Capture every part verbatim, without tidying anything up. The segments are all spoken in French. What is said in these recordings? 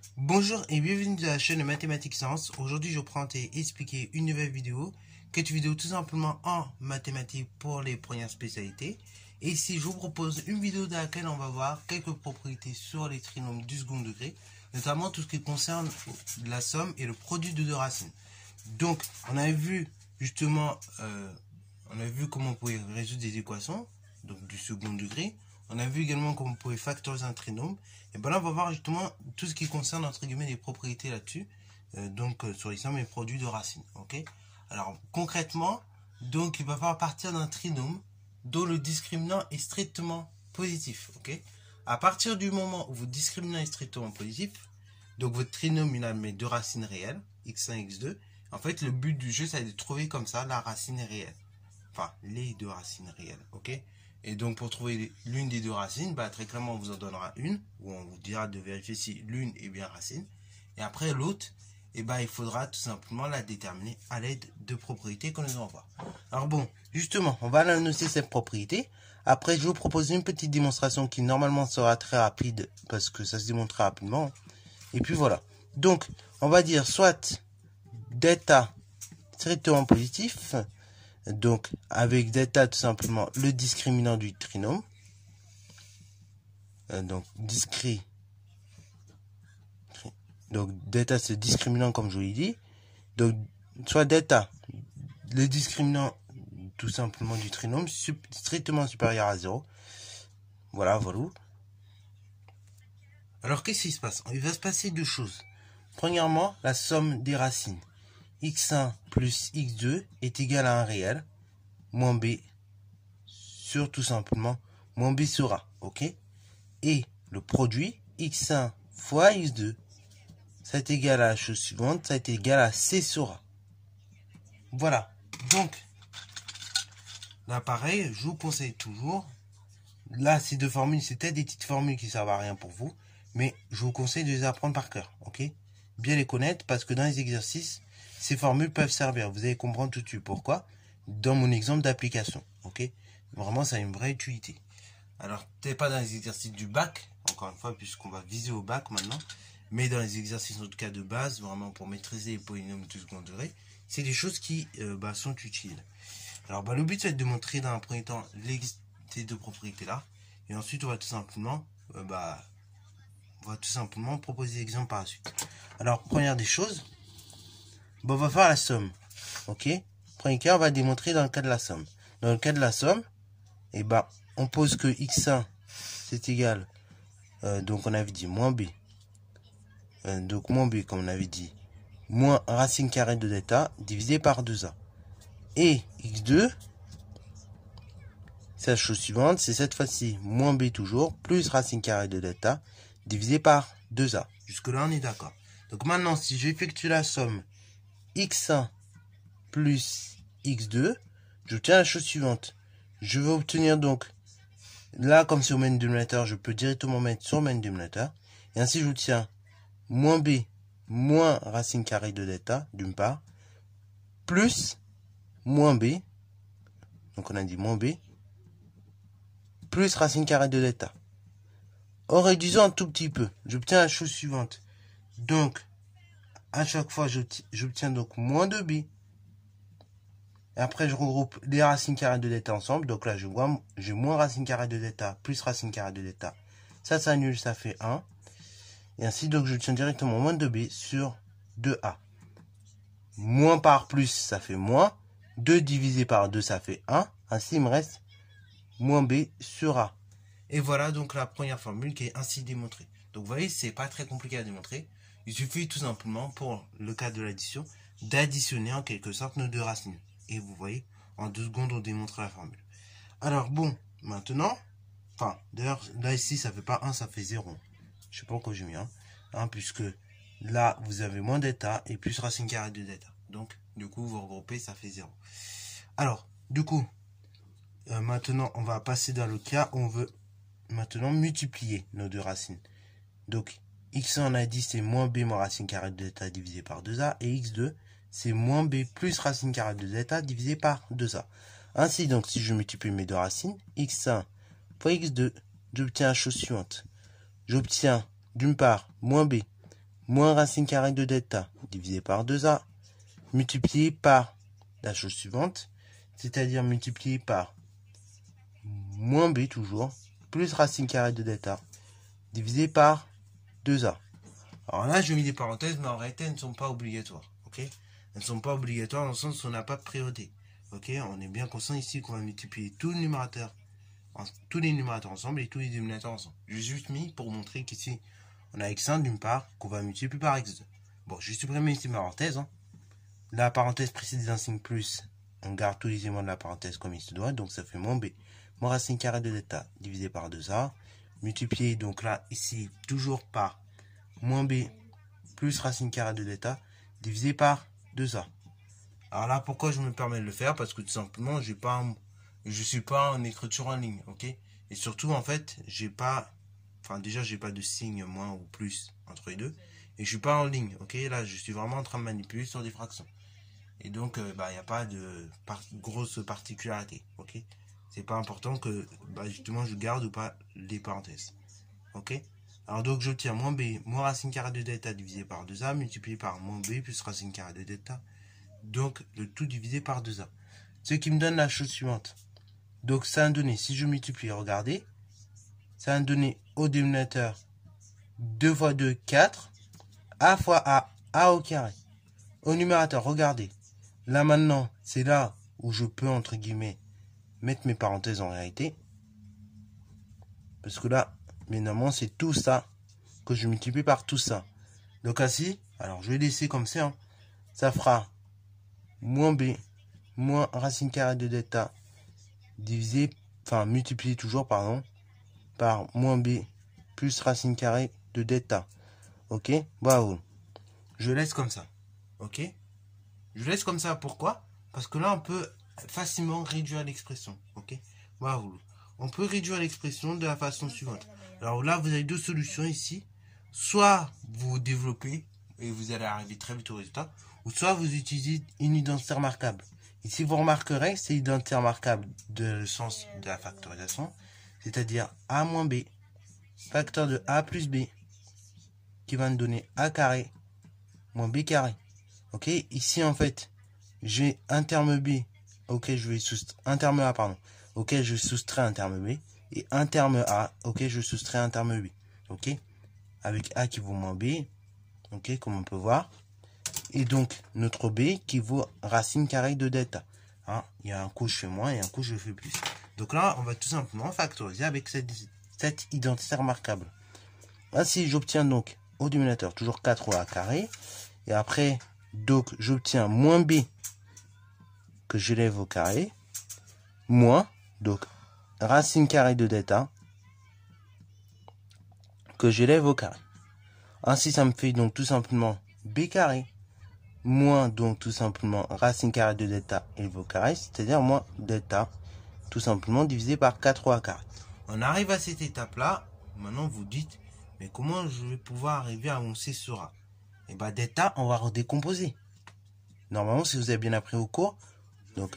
Bonjour et bienvenue dans la chaîne de Mathématiques Sciences. Aujourd'hui, je vais prendre et expliquer une nouvelle vidéo, qui est une vidéo tout simplement en mathématiques pour les premières spécialités. Et ici, je vous propose une vidéo dans laquelle on va voir quelques propriétés sur les trinômes du second degré, notamment tout ce qui concerne la somme et le produit de deux racines. Donc, on a vu justement, euh, on a vu comment on pouvait résoudre des équations, donc du second degré. On a vu également comment on pouvait factoriser un trinôme. Et bien là, on va voir justement tout ce qui concerne, entre guillemets, les propriétés là-dessus. Euh, donc, euh, sur les sommes et produits de racines. Ok. Alors, concrètement, donc, il va falloir partir d'un trinôme dont le discriminant est strictement positif. Ok. À partir du moment où votre discriminant est strictement positif, donc votre trinôme, il admet deux racines réelles, x un, x deux. En fait, le but du jeu, c'est de trouver comme ça la racine réelle. Enfin, les deux racines réelles. Ok. Et donc, pour trouver l'une des deux racines, bah, très clairement, on vous en donnera une, où on vous dira de vérifier si l'une est bien racine. Et après, l'autre, eh ben, il faudra tout simplement la déterminer à l'aide de propriétés qu'on nous envoie. Alors bon, justement, on va annoncer cette propriété. Après, je vous propose une petite démonstration qui, normalement, sera très rapide, parce que ça se démontre très rapidement. Et puis, voilà. Donc, on va dire soit d'état strictement positif, donc, avec d'état tout simplement le discriminant du trinôme. Euh, donc, discrit. Donc, d'état, c'est discriminant comme je vous l'ai dit. Donc, soit d'état, le discriminant tout simplement du trinôme, strictement supérieur à zéro. Voilà, voilà. Alors, qu'est-ce qui se passe? Il va se passer deux choses. Premièrement, la somme des racines. x un plus x deux est égal à un réel, moins b sur tout simplement moins b sur a, ok? Et le produit x un fois x deux, ça est égal à la chose suivante, ça est égal à c sur a. Voilà, donc là pareil, je vous conseille toujours, là ces deux formules, c'était des petites formules qui ne servent à rien pour vous, mais je vous conseille de les apprendre par cœur, ok? Bien les connaître, parce que dans les exercices, ces formules peuvent servir, vous allez comprendre tout de suite pourquoi, dans mon exemple d'application, ok? Vraiment, ça a une vraie utilité. Alors, peut-être pas dans les exercices du bac, encore une fois, puisqu'on va viser au bac maintenant, mais dans les exercices, en tout cas, de base, vraiment pour maîtriser les polynômes du second degré, c'est des choses qui euh, bah, sont utiles. Alors, bah, le but, c'est de montrer dans un premier temps ces deux propriétés-là, et ensuite, on va tout simplement, euh, bah, on va tout simplement proposer des exemples par la suite. Alors, première des choses, bah, on va faire la somme, ok? Premier cas, on va démontrer dans le cas de la somme. Dans le cas de la somme, et bah, on pose que x un, c'est égal, euh, donc on avait dit moins b, euh, donc moins b, comme on avait dit, moins racine carrée de d'état, divisé par deux a. Et x deux, c'est la chose suivante, c'est cette fois-ci, moins b toujours, plus racine carrée de d'état, divisé par deux a. Jusque-là, on est d'accord. Donc maintenant, si j'effectue la somme x un plus x deux, j'obtiens la chose suivante. Je vais obtenir donc, là, comme c'est au main dénominateur, je peux directement mettre sur main dénominateur. Et ainsi, j'obtiens moins b, moins racine carrée de d'état, d'une part, plus moins b, donc on a dit moins b, plus racine carrée de d'état. En réduisant un tout petit peu, j'obtiens la chose suivante. Donc, à chaque fois, j'obtiens donc moins deux b. Et après, je regroupe les racines carrées de d'état ensemble. Donc là, je vois, j'ai moins racine carrée de d'état plus racine carrée de d'état. Ça s'annule, ça fait un. Et ainsi, donc, je tiens directement moins deux b sur deux a. Moins par plus, ça fait moins. deux divisé par deux, ça fait un. Ainsi, il me reste moins b sur a. Et voilà donc la première formule qui est ainsi démontrée. Donc, vous voyez, c'est pas très compliqué à démontrer. Il suffit tout simplement, pour le cas de l'addition, d'additionner en quelque sorte nos deux racines. Et vous voyez, en deux secondes, on démontre la formule. Alors bon, maintenant, enfin, d'ailleurs, là ici, ça fait pas un, ça fait zéro. Je sais pas pourquoi j'ai mis un, hein, puisque là, vous avez moins d'état et plus racine carrée de d'état. Donc, du coup, vous regroupez, ça fait zéro. Alors, du coup, euh, maintenant, on va passer dans le cas où on veut maintenant multiplier nos deux racines. Donc, x un, on a dit, c'est moins b moins racine carrée de d'état divisé par deux a, et x deux, c'est moins b plus racine carrée de d'état divisé par deux a. Ainsi, donc, si je multiplie mes deux racines, x un fois x deux, j'obtiens la chose suivante. J'obtiens, d'une part, moins b moins racine carrée de delta divisé par deux a, multiplié par la chose suivante, c'est-à-dire multiplié par moins b toujours, plus racine carrée de delta, divisé par deux a. Alors là, je mets des parenthèses, mais en réalité, elles ne sont pas obligatoires. Ok? Elles ne sont pas obligatoires dans le sens où on n'a pas de priorité. Ok? On est bien conscient ici qu'on va multiplier tout le numérateur, tous les numérateurs ensemble et tous les dénominateurs ensemble. J'ai juste mis pour montrer qu'ici, on a x un d'une part, qu'on va multiplier par x deux. Bon, je supprime ici ma parenthèse. Hein. La parenthèse précédée d'un signe plus, on garde tous les éléments de la parenthèse comme il se doit, donc ça fait moins b, moins racine carrée de delta divisé par deux a, multiplié donc là, ici, toujours par moins b plus racine carrée de delta divisé par deux a. Alors là, pourquoi je me permets de le faire? Parce que tout simplement, j'ai pas un, je suis pas en écriture en ligne, ok? Et surtout, en fait, j'ai pas, enfin déjà, j'ai pas de signe moins ou plus entre les deux, et je suis pas en ligne, ok? Là, je suis vraiment en train de manipuler sur des fractions. Et donc, il euh, bah, n'y a pas de par grosse particularité, ok? C'est pas important que, bah, justement, je garde ou pas les parenthèses, ok? Alors donc, j'obtiens moins b, moins racine carrée de delta divisé par deux a, multiplié par moins b plus racine carrée de delta, donc le tout divisé par deux a. Ce qui me donne la chose suivante. Donc, ça a donné, si je multiplie, regardez, ça a donné au dénominateur deux fois deux, quatre, a fois a, a au carré. Au numérateur, regardez. Là maintenant, c'est là où je peux, entre guillemets, mettre mes parenthèses en réalité. Parce que là, évidemment, c'est tout ça que je multiplie par tout ça. Donc ainsi, alors je vais laisser comme ça. Hein, ça fera moins b, moins racine carrée de delta, divisé, enfin multiplié toujours, pardon, par moins b, plus racine carrée de delta. Ok, bravo. Je laisse comme ça. Ok. Je laisse comme ça, pourquoi? Parce que là, on peut facilement réduire l'expression, ok? Voilà, on peut réduire l'expression de la façon suivante. Alors là, vous avez deux solutions ici. Soit vous développez et vous allez arriver très vite au résultat, ou soit vous utilisez une identité remarquable. Ici, vous remarquerez, c'est identité remarquable de le sens de la factorisation, c'est-à-dire a moins b, facteur de a plus b, qui va nous donner a carré moins b carré. Ok, ici en fait, j'ai un terme b, ok, je vais soustraire, un terme a, pardon, ok, je soustrais un terme b, et un terme a, ok, je soustrais un terme b, ok, avec a qui vaut moins b, ok, comme on peut voir, et donc notre b qui vaut racine carrée de delta. Hein, il y a un coup je fais moins et un coup je fais plus. Donc là, on va tout simplement factoriser avec cette, cette identité remarquable. Ainsi, j'obtiens donc au dénominateur toujours quatre a carré, et après, donc, j'obtiens moins b que j'élève au carré, moins, donc, racine carrée de delta que j'élève au carré. Ainsi, ça me fait donc tout simplement b carré, moins donc tout simplement racine carrée de delta élevé au carré, c'est-à-dire moins delta, tout simplement divisé par quatre a carré. On arrive à cette étape-là, maintenant vous dites, mais comment je vais pouvoir arriver à mon c sur a? Et bah delta, on va redécomposer. Normalement, si vous avez bien appris vos cours, donc,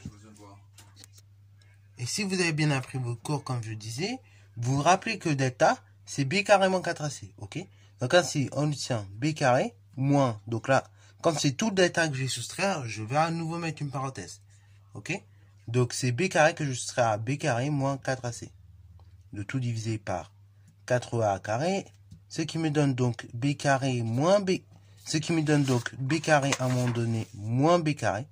et si vous avez bien appris vos cours, comme je disais, vous vous rappelez que delta, c'est b carré moins quatre a c, ok? Donc ainsi, on obtient b carré moins, donc là, quand c'est tout delta que je vais soustraire, je vais à nouveau mettre une parenthèse, ok? Donc c'est b carré que je soustrais à b carré moins quatre a c. Le tout divisé par quatre a carré, ce qui me donne donc b carré moins b. Ce qui me donne donc b carré à un moment donné moins b carré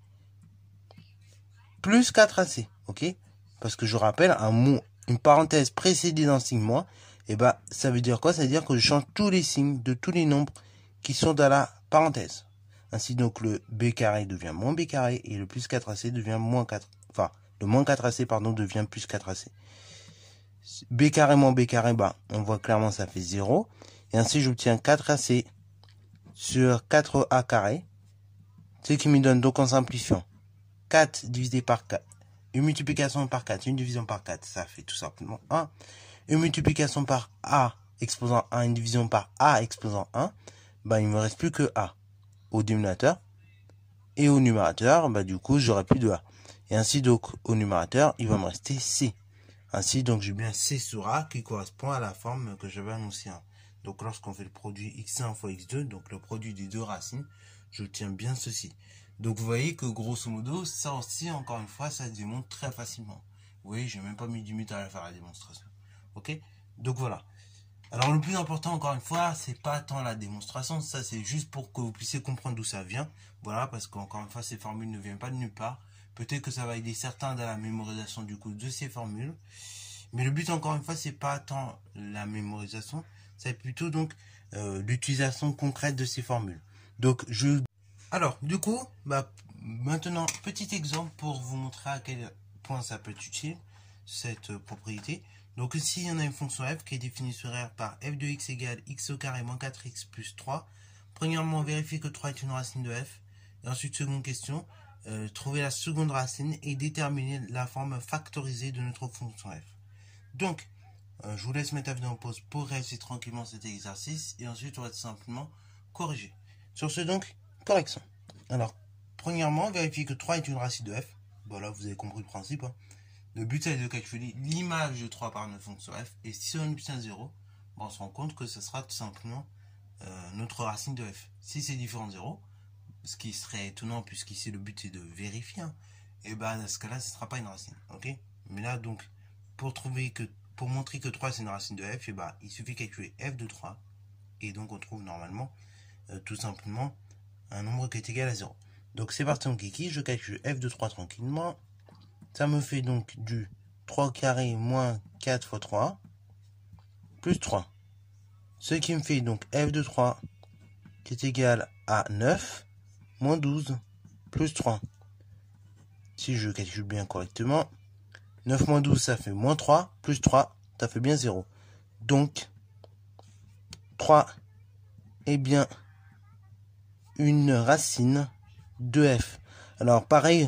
plus quatre a c, ok? Parce que je rappelle, un mot, une parenthèse précédée d'un signe moins, et ben ça veut dire quoi? Ça veut dire que je change tous les signes de tous les nombres qui sont dans la parenthèse. Ainsi donc le b carré devient moins b carré et le plus quatre a c devient moins quatre, enfin le moins quatre a c pardon devient plus quatre a c. B carré moins b carré, bah on voit clairement ça fait zéro, et ainsi j'obtiens quatre a c sur quatre a carré, ce qui me donne donc en simplifiant quatre divisé par quatre, une multiplication par quatre, une division par quatre, ça fait tout simplement un, une multiplication par a exposant un, une division par a exposant un, bah il me reste plus que a au dénominateur, et au numérateur, bah du coup j'aurai plus de a, et ainsi donc au numérateur il va me rester c. Ainsi donc j'ai bien c sur a qui correspond à la forme que j'avais annoncée. Donc lorsqu'on fait le produit x un fois x deux, donc le produit des deux racines, j'obtiens bien ceci. Donc vous voyez que grosso modo, ça aussi, encore une fois, ça se démontre très facilement. Vous voyez, j'ai même pas mis du minutes à faire la démonstration. Ok? Donc voilà. Alors le plus important, encore une fois, c'est pas tant la démonstration, ça c'est juste pour que vous puissiez comprendre d'où ça vient. Voilà, parce qu'encore une fois, ces formules ne viennent pas de nulle part. Peut-être que ça va aider certains dans la mémorisation du coup de ces formules. Mais le but, encore une fois, c'est pas tant la mémorisation, c'est plutôt donc euh, l'utilisation concrète de ces formules. Donc je... Alors, du coup, bah, maintenant, petit exemple pour vous montrer à quel point ça peut être utile, cette euh, propriété. Donc ici, il y en a une fonction f qui est définie sur R par f de x égale x au carré moins quatre x plus trois. Premièrement, on vérifie que trois est une racine de f. Et ensuite, seconde question, euh, trouver la seconde racine et déterminer la forme factorisée de notre fonction f. Donc, euh, je vous laisse mettre la vidéo en pause pour réussir tranquillement cet exercice. Et ensuite, on va tout simplement corriger. Sur ce, donc, correction. Alors, premièrement, vérifier que trois est une racine de f. Voilà, vous avez compris le principe. Hein. Le but, c'est de calculer l'image de trois par notre fonction f. Et si on obtient zéro, bon, on se rend compte que ce sera tout simplement euh, notre racine de f. Si c'est différent de zéro, ce qui serait étonnant puisqu'ici le but est de vérifier, hein, et ben dans ce cas-là, ce ne sera pas une racine. Ok? Mais là, donc, pour trouver que, pour montrer que trois c'est une racine de f, et ben, il suffit de calculer f de trois. Et donc, on trouve normalement euh, tout simplement un nombre qui est égal à zéro. Donc, c'est parti en kiki, je calcule f de trois tranquillement. Ça me fait donc du trois au carré moins quatre fois trois, plus trois. Ce qui me fait donc f de trois qui est égal à neuf, moins douze, plus trois. Si je calcule bien correctement, neuf moins douze, ça fait moins trois, plus trois, ça fait bien zéro. Donc, trois est bien une racine de f. Alors, pareil,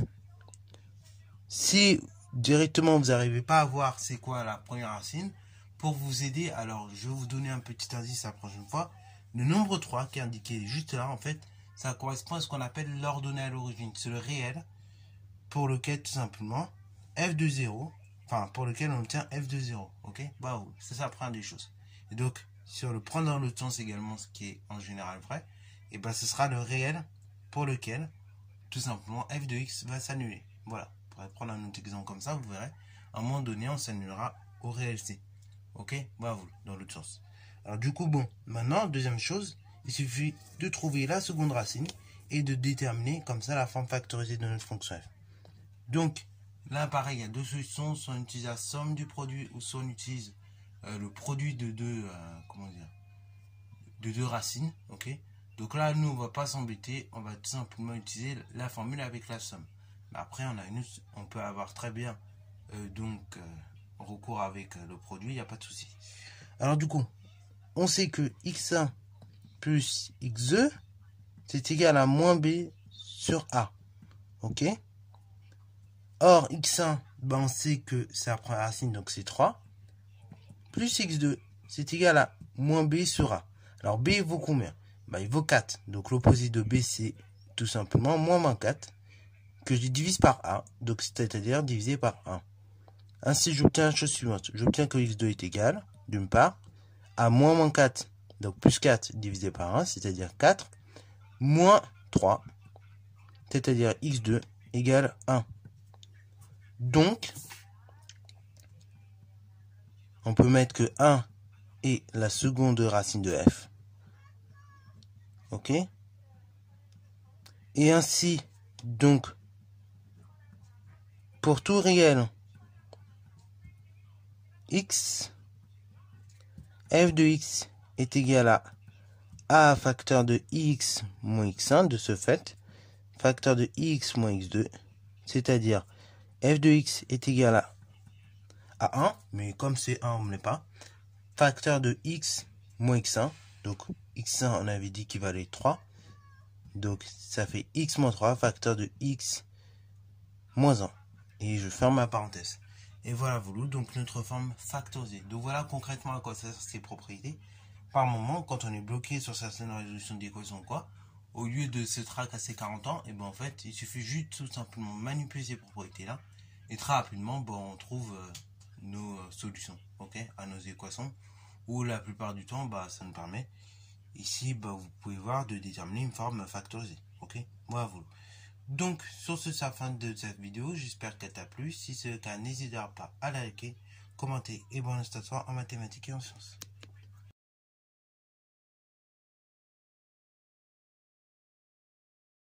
si directement vous n'arrivez pas à voir c'est quoi la première racine, pour vous aider, alors je vais vous donner un petit indice la prochaine fois. Le nombre trois qui est indiqué juste là, en fait, ça correspond à ce qu'on appelle l'ordonnée à l'origine. C'est le réel pour lequel tout simplement f de zéro, enfin pour lequel on obtient f de zéro. Ok, bah oui, c'est ça la première des choses. Et donc, si on le prend dans l'autre sens également, ce qui est en général vrai, et ben ce sera le réel pour lequel tout simplement f de x va s'annuler. Voilà. On pourrait prendre un autre exemple comme ça, vous verrez. À un moment donné, on s'annulera au réel c. Ok, bah vous, dans l'autre sens. Alors du coup, bon, maintenant, deuxième chose, il suffit de trouver la seconde racine et de déterminer comme ça la forme factorisée de notre fonction f. Donc, là, pareil, il y a deux solutions. Soit on utilise la somme du produit, ou soit on utilise euh, le produit de deux, euh, comment dire, de deux racines. Ok. Donc là, nous, on va pas s'embêter. On va tout simplement utiliser la formule avec la somme. Mais après, on a une, on peut avoir très bien euh, donc euh, recours avec euh, le produit. Il n'y a pas de souci. Alors du coup, on sait que x un plus x deux, c'est égal à moins b sur a. Ok. Or, x un, ben on sait que c'est la première racine, donc c'est trois. Plus x deux, c'est égal à moins b sur a. Alors, b, il vaut combien? Ben, il vaut quatre. Donc, l'opposé de b, c'est tout simplement moins moins quatre, que je divise par a. Donc, c'est-à-dire divisé par un. Ainsi, j'obtiens la chose suivante. J'obtiens que x deux est égal, d'une part, à moins moins quatre, donc plus quatre divisé par un, c'est-à-dire quatre, moins trois, c'est-à-dire x deux égale un. Donc, on peut mettre que un est la seconde racine de f. Ok? Et ainsi, donc, pour tout réel x, f de x est égal à a facteur de x moins x un, de ce fait, facteur de x moins x deux, c'est-à-dire f de x est égal à, à un, mais comme c'est un, on ne l'est pas, facteur de x moins x un, donc x un, on avait dit qu'il valait trois, donc ça fait x moins trois, facteur de x moins un. Et je ferme ma parenthèse. Et voilà, vous donc notre forme factorisée. Donc voilà concrètement à quoi ça sert ces propriétés. Par moment, quand on est bloqué sur certaines résolutions d'équations ou quoi, au lieu de se tracasser quarante ans, et ben en fait, il suffit juste tout simplement manipuler ces propriétés-là. Et très rapidement, bon, on trouve euh, nos solutions, ok, à nos équations ou la plupart du temps, bah, ça nous permet, ici, bah, vous pouvez voir, de déterminer une forme factorisée. Ok, voilà. Donc, sur ce, c'est la fin de cette vidéo. J'espère qu'elle t'a plu. Si c'est le cas, n'hésitez pas à liker, commenter et bonne station en mathématiques et en sciences.